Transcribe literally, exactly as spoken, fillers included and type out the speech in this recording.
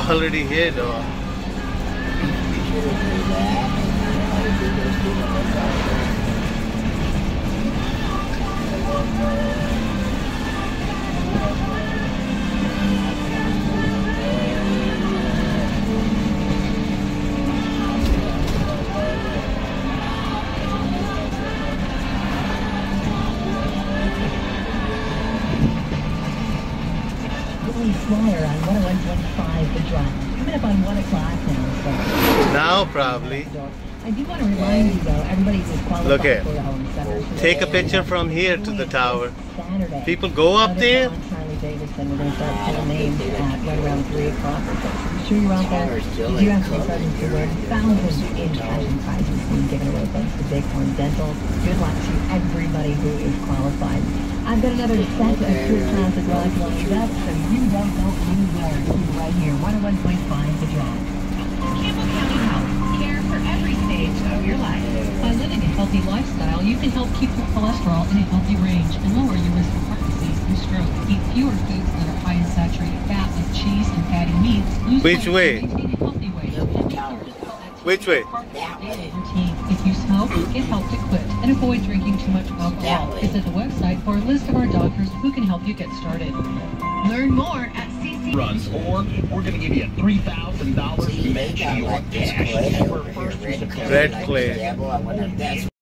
already here though. Smaller on one oh one point five the drive. Coming up on one o'clock now. So. Now probably. I do want to remind you though, everybody is qualified Look here. for the home center. Take a picture from here to the tower. Saturday. People go up there. Charlie Davidson, we're going to start pulling names at right around three o'clock. So I'm sure you're out there. You do have to be starting to win thousands in cash and prizes being given away thanks to Bighorn Dental. Good luck to everybody who is qualified. I've got another set of true classic rock lined up, so you don't go anywhere. Keep right here, one oh one point five the drive. Campbell County Health, care for every stage of your life. By living a healthy lifestyle, you can help keep your cholesterol in a healthy range and lower your risk of heart disease and stroke. Eat fewer foods that are high in saturated fat like cheese and fatty meats. Lose Which way? Maintain a healthy weight. Which way? If you smoke, it helps to quit and avoid drinking too much alcohol. Visit the website for a list of our doctors who can help you get started. Learn more at C C runs, or we're going to give you three thousand dollars to make your cash. Red clay.